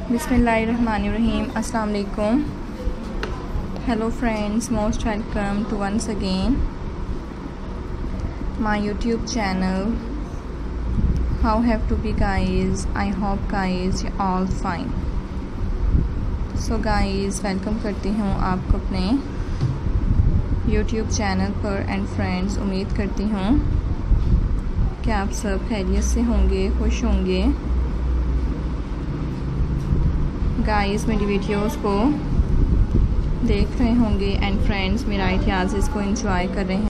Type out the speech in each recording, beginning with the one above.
बिस्मिल्लाहिर्रहमानिर्रहीम। अस्सलाम वालेकुम। Hello friends, most welcome to once again my YouTube channel. How have to be guys? I hope guys all fine. So guys, welcome करती हूँ आपको अपने YouTube channel पर। And friends, उम्मीद करती हूँ कि आप सब खैरियत से होंगे, खुश होंगे। गाइस, मेरी वीडियोस को देख रहे होंगे एंड फ्रेंड्स मेरा आइडियाज़ इसको एंजॉय कर रहे हैं।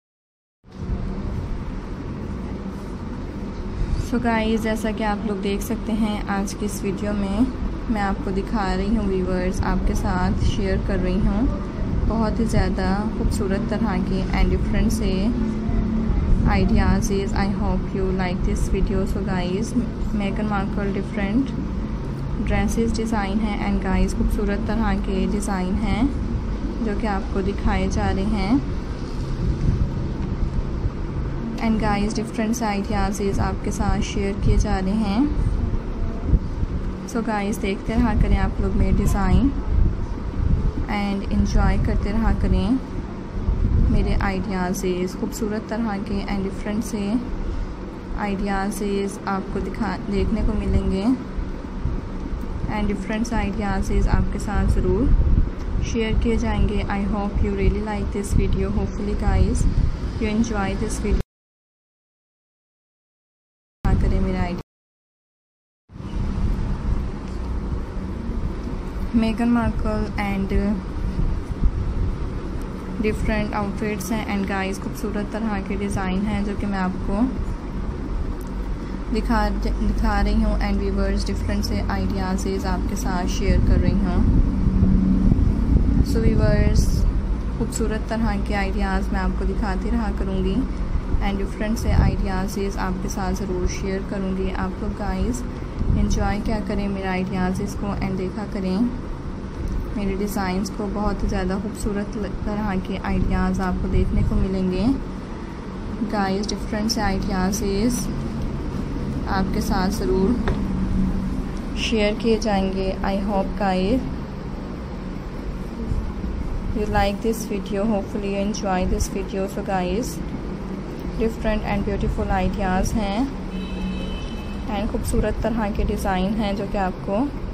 सो गाइस, जैसा कि आप लोग देख सकते हैं, आज की इस वीडियो में मैं आपको दिखा रही हूँ व्यूअर्स, आपके साथ शेयर कर रही हूँ बहुत ही ज़्यादा खूबसूरत तरह के एंड डिफरेंट से ideas. I hope you like this video. So guys, मेगन मार्कल डिफरेंट ड्रेसेस डिज़ाइन है एंड गाइस खूबसूरत तरह के डिज़ाइन हैं जो कि आपको दिखाए जा रहे हैं। एंड गाइस डिफरेंट से आइडियाज़ आपके साथ शेयर किए जा रहे हैं। सो गाइस, देखते रहा करें आप लोग मेरे डिज़ाइन एंड इंजॉय करते रहा करें मेरे आइडियाज़। खूबसूरत तरह के एंड डिफरेंट से आइडियाज़ आपको देखने को मिलेंगे एंड डिफरेंट आइडियाज़ आपके साथ ज़रूर शेयर किए जाएंगे। I hope you really like this video. Hopefully guys you enjoy this video. करें मेरा आइडिया। मेगन मार्कल एंड डिफरेंट आउटफिट्स हैं एंड गाइस खूबसूरत तरह के डिज़ाइन हैं जो कि मैं आपको दिखा रही हूँ एंड व्यूअर्स डिफरेंट से आइडियाज़ आपके साथ शेयर कर रही हूँ। सो व्यूअर्स, खूबसूरत तरह के आइडियाज़ मैं आपको दिखाती रहा करूँगी एंड डिफरेंट से आइडियाज़ आपके साथ ज़रूर शेयर करूँगी। आप लोग गाइस एंजॉय क्या करें मेरे आइडियाज़ को एंड देखा करें मेरे डिज़ाइंस को। बहुत ही ज़्यादा खूबसूरत तरह के आइडियाज़ आपको देखने को मिलेंगे। गाइस डिफरेंट से आइडियाज़ आपके साथ ज़रूर शेयर किए जाएंगे। I hope guys you like this video. Hopefully you enjoy this video. So guys, different and beautiful ideas हैं एंड खूबसूरत तरह के डिज़ाइन हैं जो कि आपको